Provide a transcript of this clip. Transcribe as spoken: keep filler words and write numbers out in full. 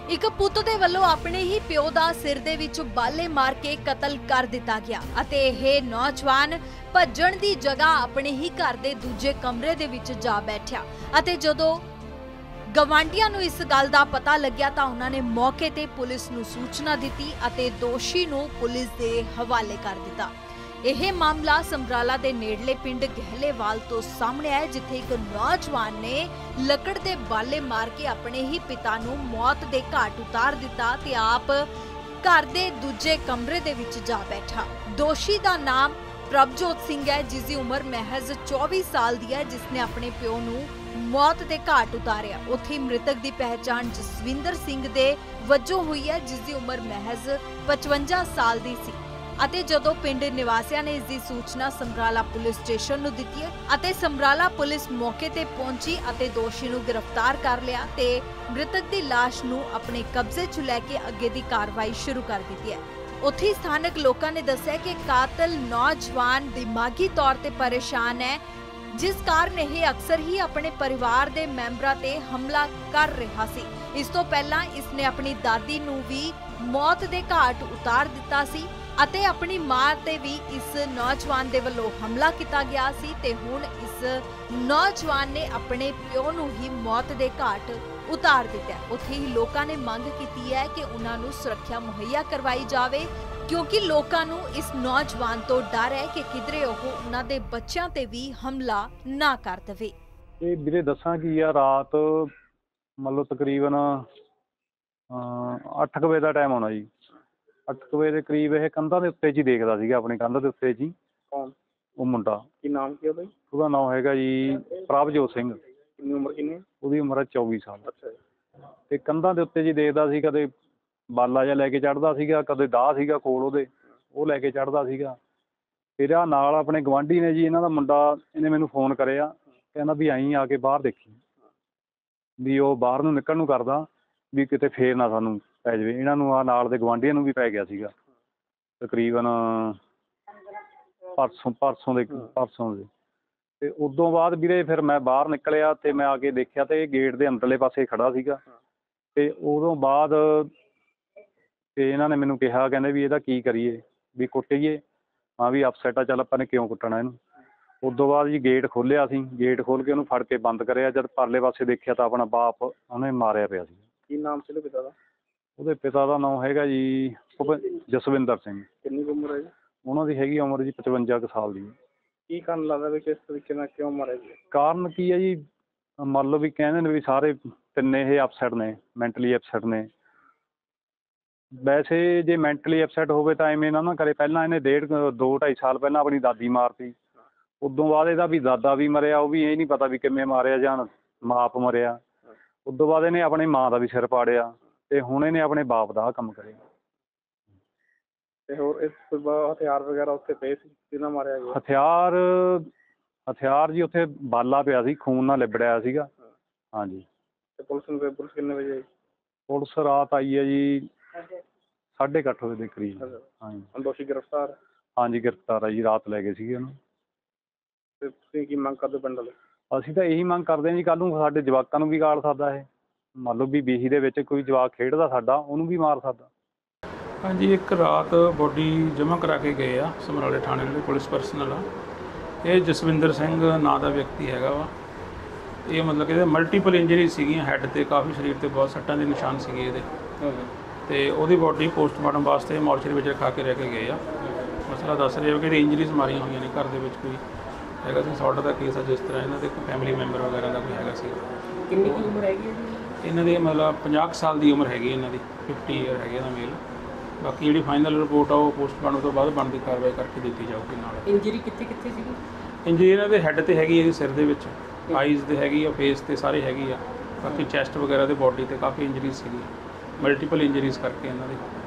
ਇੱਕ ਪੁੱਤ ਦੇ ਵੱਲੋਂ ਆਪਣੇ ਹੀ ਪਿਓ ਦਾ ਸਿਰ ਦੇ ਵਿੱਚ ਬਾਲੇ ਮਾਰ ਕੇ ਕਤਲ ਕਰ ਦਿੱਤਾ ਗਿਆ ਅਤੇ ਇਹ ਨੌਜਵਾਨ ਭੱਜਣ ਦੀ ਜਗ੍ਹਾ ਆਪਣੇ ਹੀ ਘਰ ਦੇ ਦੂਜੇ ਕਮਰੇ ਦੇ ਵਿੱਚ ਜਾ ਬੈਠਿਆ ਅਤੇ ਜਦੋਂ ਗਵਾਂਢੀਆਂ ਨੂੰ ਇਸ ਗੱਲ ਦਾ ਪਤਾ ਲੱਗਿਆ ਤਾਂ ਉਹਨਾਂ ਨੇ ਮੌਕੇ ਤੇ ਪੁਲਿਸ ਨੂੰ ਸੂਚਨਾ ਦਿੱਤੀ ਅਤੇ ਦੋਸ਼ੀ ਨੂੰ ਪੁਲਿਸ ਦੇ ਹਵਾਲੇ ਕਰ ਦਿੱਤਾ। ਇਹ ਮਾਮਲਾ ਸਮਰਾਲਾ ਦੇ ਨੇੜਲੇ ਪਿੰਡ ਗਹਿਲੇਵਾਲ ਤੋਂ ਸਾਹਮਣੇ ਆਇਆ, ਜਿੱਥੇ ਇੱਕ ਨੌਜਵਾਨ ਨੇ ਲੱਕੜ ਦੇ ਬਾਲੇ ਮਾਰ ਕੇ ਆਪਣੇ ਹੀ ਪਿਤਾ ਨੂੰ ਮੌਤ ਦੇ ਘਾਟ ਉਤਾਰ ਦਿੱਤਾ ਤੇ ਆਪ ਘਰ ਦੇ ਦੂਜੇ ਕਮਰੇ ਦੇ ਵਿੱਚ ਜਾ ਬੈਠਾ। ਦੋਸ਼ੀ ਦਾ ਨਾਮ ਪ੍ਰਭਜੋਤ ਸਿੰਘ ਹੈ, ਜਿਸ ਦੀ ਉਮਰ ਮਹਿਜ਼ ਚੌਵੀ ਸਾਲ ਦੀ ਹੈ, ਜਿਸ ਨੇ ਆਪਣੇ ਪਿਓ ਨੂੰ ਮੌਤ ਦੇ ਘਾਟ ਉਤਾਰਿਆ। ਉੱਥੇ ਮ੍ਰਿਤਕ ਦੀ ਪਹਿਚਾਣ ਜਸਵਿੰਦਰ ਸਿੰਘ ਦੇ ਵਜੋਂ ਹੋਈ ਹੈ, ਜਿਸ ਦੀ ਉਮਰ ਮਹਿਜ਼ ਪਚਵੰਜਾ ਸਾਲ ਦੀ ਸੀ ਅਤੇ ਜਦੋਂ ਪਿੰਡ ਨਿਵਾਸੀਆਂ ਨੇ ਇਸ ਦੀ ਸੂਚਨਾ ਸਮਰਾਲਾ ਪੁਲਿਸ ਸਟੇਸ਼ਨ ਨੂੰ ਦਿੱਤੀ ਹੈ ਅਤੇ ਸਮਰਾਲਾ ਪੁਲਿਸ ਮੌਕੇ ਤੇ ਪਹੁੰਚੀ ਅਤੇ ਦੋਸ਼ੀ ਨੂੰ ਗ੍ਰਿਫਤਾਰ ਕਰ ਲਿਆ ਤੇ ਮ੍ਰਿਤਕ ਦੀ ਲਾਸ਼ ਨੂੰ ਆਪਣੇ ਕਬਜ਼ੇ 'ਚ ਲੈ ਕੇ ਅੱਗੇ ਦੀ ਕਾਰਵਾਈ ਸ਼ੁਰੂ ਕਰ ਦਿੱਤੀ ਹੈ। ਉੱਥੇ ਸਥਾਨਕ ਲੋਕਾਂ ਨੇ ਦੱਸਿਆ ਕਿ ਕਾਤਲ ਨੌਜਵਾਨ ਦਿਮਾਗੀ ਤੌਰ ਤੇ ਪਰੇਸ਼ਾਨ ਹੈ, ਜਿਸ ਕਾਰਨ ਇਹ ਅਕਸਰ ਹੀ ਆਪਣੇ ਪਰਿਵਾਰ ਦੇ ਮੈਂਬਰਾਂ ਤੇ ਹਮਲਾ ਕਰ ਰਿਹਾ ਸੀ। ਇਸ ਤੋਂ ਪਹਿਲਾਂ ਇਸ ਨੇ ਆਪਣੀ ਦਾਦੀ ਨੂੰ ਵੀ ਮੌਤ ਦੇ ਘਾਟ ਉਤਾਰ ਦਿੱਤਾ ਸੀ ਅਤੇ ਆਪਣੀ ਮਾਂ ਤੇ ਵੀ ਇਸ ਨੌਜਵਾਨ ਦੇ ਵੱਲੋਂ ਹਮਲਾ ਕੀਤਾ ਗਿਆ ਸੀ ਤੇ ਹੁਣ ਇਸ ਨੌਜਵਾਨ ਨੇ ਆਪਣੇ ਪਿਓ ਨੂੰ ਹੀ ਮੌਤ ਦੇ ਘਾਟ ਉਤਾਰ ਦਿੱਤਾ। ਉੱਥੇ ਹੀ ਲੋਕਾਂ ਨੇ ਮੰਗ ਕੀਤੀ ਹੈ ਕਿ ਉਹਨਾਂ ਨੂੰ ਸੁਰੱਖਿਆ ਮੁਹੱਈਆ ਕਰਵਾਈ ਜਾਵੇ, ਕਿਉਂਕਿ ਲੋਕਾਂ ਨੂੰ ਇਸ ਨੌਜਵਾਨ ਤੋਂ ਡਰ ਹੈ ਕਿ ਕਿਧਰੇ ਉਹ ਉਹਨਾਂ ਦੇ ਬੱਚਿਆਂ ਤੇ ਵੀ ਹਮਲਾ ਨਾ ਕਰ ਦੇਵੇ। ਇਹ ਵੀਰੇ ਦੱਸਾਂ ਕੀ ਆ, ਰਾਤ ਮੰਨ ਲਓ ਤਕਰੀਬਨ ਅੱਠ ਕੁ ਵਜੇ ਦਾ ਟਾਈਮ ਹੋਣਾ ਜੀ। ਅੱਠ ਕੁ ਵਜੇ ਦੇ ਕਰੀਬ ਇਹ ਕੰਧਾਂ ਦੇ ਉੱਤੇ 'ਚ ਹੀ ਦੇਖਦਾ ਸੀਗਾ, ਆਪਣੀ ਕੰਧ ਦੇ ਉੱਤੇ 'ਚ ਹੀ। ਕੌਣ? ਉਹ ਮੁੰਡਾ। ਕੀ ਨਾਮ ਕੀ ਉਹਦਾ? ਉਹਦਾ ਨਾਮ ਹੈਗਾ ਜੀ ਪ੍ਰਭਜੋਤ ਸਿੰਘ। ਕਿੰਨੀ ਉਮਰ ਕਿੰਨੀ ਹੈ? ਉਹਦੀ ਉਮਰ ਹੈ ਚੌਵੀ ਸਾਲ। ਅੱਛਾ ਜੀ। ਤੇ ਕੰਧਾਂ ਦੇ ਉੱਤੇ ਜੀ ਦੇਖਦਾ ਸੀ, ਕਦੇ ਬਾਲਾ ਜਿਹਾ ਲੈ ਕੇ ਚੜ੍ਹਦਾ ਸੀਗਾ, ਕਦੇ ਦਾਹ ਸੀਗਾ ਕੋਲ ਉਹਦੇ, ਉਹ ਲੈ ਕੇ ਚੜ੍ਹਦਾ ਸੀਗਾ। ਫਿਰ ਆਹ ਨਾਲ ਆਪਣੇ ਗਵਾਂਢੀ ਨੇ ਜੀ, ਇਹਨਾਂ ਦਾ ਮੁੰਡਾ, ਇਹਨੇ ਮੈਨੂੰ ਫੋਨ ਕਰਿਆ, ਕਹਿੰਦਾ ਵੀ ਆਈਂ ਆ ਕੇ ਬਾਹਰ ਦੇਖੀ ਵੀ ਉਹ ਬਾਹਰ ਨੂੰ ਨਿਕਲਣ ਨੂੰ ਕਰਦਾ ਵੀ ਕਿਤੇ ਫੇਰ ਨਾ ਸਾਨੂੰ ਪੈ ਜਾਵੇ। ਇਹਨਾਂ ਨੂੰ ਆ ਨਾਲ ਦੇ ਗਵਾਂਢੀਆਂ ਨੂੰ ਵੀ ਪੈ ਗਿਆ ਸੀਗਾ ਤਕਰੀਬਨ ਪਰਸੋਂ ਪਰਸੋਂ ਦੇ ਪਰਸੋਂ ਦੇ ਤੇ ਉਦੋਂ ਬਾਅਦ ਵੀਰੇ ਫਿਰ ਮੈਂ ਬਾਹਰ ਨਿਕਲਿਆ ਤੇ ਮੈਂ ਆ ਕੇ ਦੇਖਿਆ ਤੇ ਇਹ ਗੇਟ ਦੇ ਅੰਦਰਲੇ ਪਾਸੇ ਖੜਾ ਸੀਗਾ। ਤੇ ਉਦੋਂ ਬਾਅਦ ਤੇ ਇਹਨਾਂ ਨੇ ਮੈਨੂੰ ਕਿਹਾ, ਕਹਿੰਦੇ ਵੀ ਇਹਦਾ ਕੀ ਕਰੀਏ, ਵੀ ਕੁੱਟੀਏ। ਹਾਂ ਵੀ ਅਪਸੈਟ ਆ, ਚੱਲ ਆਪਾਂ ਨੇ ਕਿਉਂ ਕੁੱਟਣਾ ਇਹਨੂੰ। ਉਦੋਂ ਬਾਅਦ ਜੀ ਗੇਟ ਖੋਲ੍ਹਿਆ ਸੀ, ਗੇਟ ਖੋਲ੍ਹ ਕੇ ਉਹਨੂੰ ਫੜ ਕੇ ਬੰਦ ਕਰਿਆ। ਜਦ ਪਰਲੇ ਪਾਸੇ ਦੇਖਿਆ ਤਾਂ ਆਪਣਾ ਬਾਪ ਉਹਨੇ ਮਾਰਿਆ ਪਿਆ ਸੀ। ਕੀ ਨਾਮ ਸੀ ਉਹਦੇ ਪਿਤਾ ਦਾ? ਉਹਦੇ ਪਿਤਾ ਦਾ ਨਾਮ ਹੈਗਾ ਜੀ ਜਸਵਿੰਦਰ ਸਿੰਘ। ਕਿੰਨੀ ਉਮਰ ਹੈ ਜੀ ਉਹਨਾਂ ਦੀ? ਹੈਗੀ ਉਮਰ ਜੀ ਪਚਵੰਜਾ ਕੁ ਸਾਲ ਦੀ। ਕੀ ਕਾਰਨ ਲੱਗਦਾ ਵੀ ਕਿਸ ਤਰੀਕੇ ਨਾਲ ਕਿਉਂ ਮਾਰਿਆ ਜੀ? ਕਾਰਨ ਕੀ ਹੈ ਜੀ, ਮੰਨ ਲਓ ਵੀ ਕਹਿੰਦੇ ਨੇ ਵੀ ਸਾਰੇ ਤਿੰਨੇ ਇਹ ਅਪਸੈਟ ਨੇ, ਮੈਂਟਲੀ ਅਪਸੈਟ ਨੇ। ਵੈਸੇ ਜੇ ਮੈਂਟਲੀ ਅਪਸੈਟ ਹੋਵੇ ਤਾਂ ਐਵੇਂ ਨਾ ਨਾ ਕਰੇ। ਪਹਿਲਾਂ ਇਹਨੇ ਡੇਢ ਦੋ ਢਾਈ ਸਾਲ ਪਹਿਲਾਂ ਆਪਣੀ ਦਾਦੀ ਮਾਰਤੀ। ਉਦੋਂ ਬਾਅਦ ਇਹਦਾ ਵੀ ਦਾਦਾ ਵੀ ਮਰਿਆ, ਉਹ ਵੀ ਇਹ ਨਹੀਂ ਪਤਾ ਵੀ ਕਿਵੇਂ ਮਾਰਿਆ ਜਾਂ ਮਾਪ ਮਰਿਆ। ਉਦੋਂ ਬਾਅਦ ਇਹਨੇ ਆਪਣੇ ਮਾਂ ਦਾ ਵੀ ਸਿਰ ਪਾੜਿਆ ਤੇ ਹੁਣ ਇਹਨੇ ਆਪਣੇ ਬਾਪ ਦਾ ਆਹ ਕੰਮ ਕਰਿਆ। ਤੇ ਹੋਰ ਇਸ ਤੋਂ ਬਾਅਦ ਹਥਿਆਰ ਵਗੈਰਾ ਉੱਥੇ ਪਏ ਸੀ, ਕਿਹਨਾਂ ਮਾਰਿਆ ਗਿਆ? ਹਥਿਆਰ ਹਥਿਆਰ ਜੀ ਉੱਥੇ ਬਾਲਾ ਪਿਆ ਸੀ, ਖੂਨ ਨਾਲ ਲਿਬੜਿਆ ਸੀਗਾ। ਹਾਂਜੀ। ਤੇ ਪੁਲਿਸ ਨੂੰ ਪੁਲਿਸ ਕਿੰਨੇ ਵਜੇ ਆਈ? ਪੁਲਿਸ ਰਾਤ ਆਈ ਹੈ ਜੀ ਸਾਢੇ ਕੁ ਅੱਠ ਵਜੇ ਦੇ ਕਰੀਬ। ਹਾਂਜੀ। ਦੋਸ਼ੀ ਗ੍ਰਿਫਤਾਰ? ਹਾਂਜੀ ਗ੍ਰਿਫਤਾਰ ਆ ਜੀ, ਰਾਤ ਲੈ ਗਏ ਸੀਗੇ ਉਹਨੂੰ। ਤੇ ਤੁਸੀਂ ਕੀ ਮੰਗ ਕਰਦੇ ਪਿੰਡ ਵਾਲੇ? ਅਸੀਂ ਤਾਂ ਇਹੀ ਮੰਗ ਕਰਦੇ ਹਾਂ ਜੀ, ਕੱਲ੍ਹ ਨੂੰ ਸਾਡੇ ਜਵਾਕਾਂ ਨੂੰ ਵੀ ਗਾਲ ਸਕਦਾ ਇਹ। ਮੰਨ ਲਓ ਵੀ ਬੀਹੀ ਦੇ ਵਿੱਚ ਕੋਈ ਜਵਾਕ ਖੇਡਦਾ ਸਾਡਾ, ਉਹਨੂੰ ਵੀ ਮਾਰ ਸਕਦਾ। ਹਾਂਜੀ, ਇੱਕ ਰਾਤ ਬੋਡੀ ਜਮ੍ਹਾਂ ਕਰਾ ਕੇ ਗਏ ਆ ਸਮਰਾਲੇ ਥਾਣੇ ਦੇ ਪੁਲਿਸ ਪਰਸਨਲ ਆ। ਇਹ ਜਸਵਿੰਦਰ ਸਿੰਘ ਨਾਂ ਦਾ ਵਿਅਕਤੀ ਹੈਗਾ ਵਾ। ਇਹ ਮਤਲਬ ਕਿ ਇਹਦੇ ਮਲਟੀਪਲ ਇੰਜਰੀ ਸੀਗੀਆਂ, ਹੈੱਡ 'ਤੇ ਕਾਫੀ, ਸਰੀਰ 'ਤੇ ਬਹੁਤ ਸੱਟਾਂ ਦੇ ਨਿਸ਼ਾਨ ਸੀਗੇ ਇਹਦੇ। ਅਤੇ ਉਹਦੀ ਬੋਡੀ ਪੋਸਟਮਾਰਟਮ ਵਾਸਤੇ ਮੋਰਚਰੀ ਵਿੱਚ ਰਖਾ ਕੇ ਰਹਿ ਕੇ ਗਏ ਆ। ਮਸਲਾ ਦੱਸ ਰਹੇ ਹੋ ਕਿ ਇਹਦੀ ਇੰਜਰੀਜ਼ ਮਾਰੀਆਂ ਹੋਈਆਂ ਨੇ, ਘਰ ਦੇ ਵਿੱਚ ਕੋਈ ਹੈਗਾ ਸੀ ਸੌਟ ਦਾ ਕੇਸ ਆ, ਜਿਸ ਤਰ੍ਹਾਂ ਇਹਨਾਂ ਦੇ ਕੋਈ ਫੈਮਿਲੀ ਮੈਂਬਰ ਵਗੈਰਾ ਦਾ ਕੋਈ ਹੈਗਾ ਸੀ। ਕਿੰਨੀ ਕੁ ਉਮਰ ਹੈਗੀ ਇਹਨਾਂ ਦੀ? ਮਤਲਬ ਪੰਜਾਹ ਕੁ ਸਾਲ ਦੀ ਉਮਰ ਹੈਗੀ ਇਹਨਾਂ ਦੀ, ਫਿਫਟੀ ਈਅਰ ਹੈਗੇ ਇਹਦਾ ਮੇਲ। ਬਾਕੀ ਜਿਹੜੀ ਫਾਈਨਲ ਰਿਪੋਰਟ ਆ ਉਹ ਪੋਸਟਮਾਰਟਮ ਤੋਂ ਬਾਅਦ ਬਣਦੀ ਕਾਰਵਾਈ ਕਰਕੇ ਦਿੱਤੀ ਜਾਊਗੀ। ਨਾਲ ਇੰਜਰੀ ਕਿੱਥੇ ਕਿੱਥੇ ਸੀਗੀ? ਇੰਜਰੀ ਇਹਨਾਂ ਦੇ ਹੈੱਡ 'ਤੇ ਹੈਗੀ, ਇਹਦੇ ਸਿਰ ਦੇ ਵਿੱਚ, ਆਈਜ਼ 'ਤੇ ਹੈਗੀ ਆ, ਫੇਸ 'ਤੇ ਸਾਰੇ ਹੈਗੀ ਆ। ਬਾਕੀ ਚੈਸਟ ਵਗੈਰਾ ਦੇ ਬੋਡੀ 'ਤੇ ਕਾਫੀ ਇੰਜਰੀਜ਼ ਸੀਗੀ, ਮਲਟੀਪਲ ਇੰਜਰੀਜ਼ ਕਰਕੇ ਇਹਨਾਂ ਦੇ।